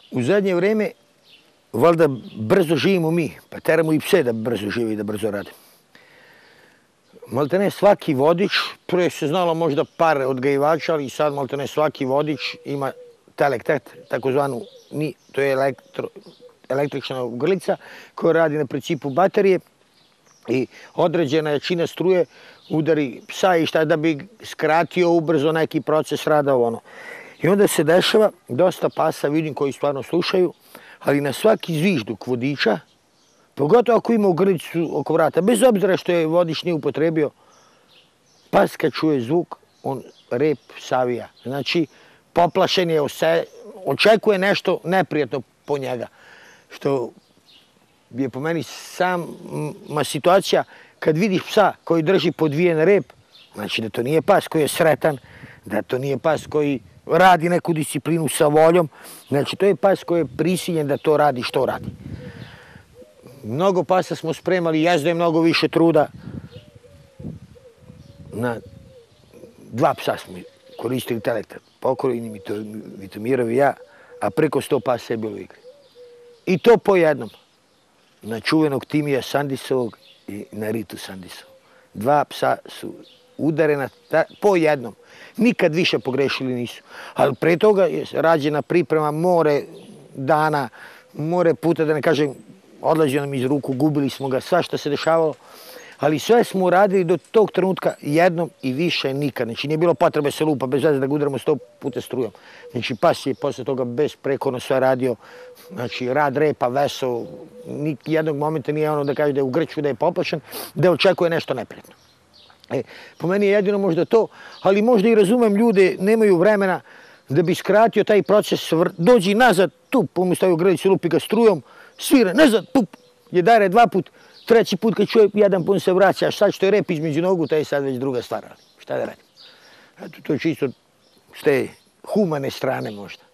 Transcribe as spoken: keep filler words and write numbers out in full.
U zadnje vreme, valjda brzo živimo mi, pa teramo i pse da brzo žive i da brzo rade. Maltene svaki vodič, prije se znalo možda par odgajivača, ali sad maltene svaki vodič ima telektet, takozvanu, to je elektro, električna grlica koja radi na principu baterije i određena jačina struje udari psa i šta da bi skratio ubrzo neki proces rada ono. I onda se dešava, dosta pasa vidim koji stvarno slušaju, ali na svaki zvižduk vodiča, pogotovo ako ima grlicu oko vrata, bez obzira što je vodič nije upotrebio, pas kad čuje zvuk, on rep savija. Znači, poplašen je, očekuje nešto neprijatno po njega. Što je po meni sama situacija, kad vidiš psa koji drži podvijen rep, znači da to nije pas koji je sretan, da to nije pas koji radi neku disciplinu sa voljom, znači to je pas koji je prisiljen da to radi što radi. Mnogo pasa smo spremali, jezda je mnogo više truda. Na dva psa smo koristili telektet, pokojni Vitomirov i ja, a preko sto pasa je bilo u igri. I to po jednom. Na čuvenog Timija Sandisovog i na Ritu Sandisovog. Dva psa su udarena po jednom. Nikad više pogrešili nisu. Ali pre toga je rađena priprema more dana, more puta, da ne kažem, odlađe nam iz ruku, gubili smo ga, sva što se dešavalo. Ali sve smo uradili do tog trenutka jednom i više nikad. Znači nije bilo potrebe se lupa bez veze da ga udaramo sto puta strujom. Znači pas je posle toga besprekorno sve radio. Znači rad repa, veso, jednog momenta nije ono da kaže da je u grču, da je poplašen, da očekuje nešto neprijatno. E, po meni je jedino možda to, ali možda i razumem ljude, nemaju vremena da bi skratio taj proces, dođi nazad, tup, umjesto u grlicu, lupi ga strujom, svira, nazad, pup, jedare dva put, treći put kad čuje jedan pun se vraća, a sad što je rep između nogu, to je sad već druga stvar. Šta da radim? Eto, to je čisto s te humane strane možda.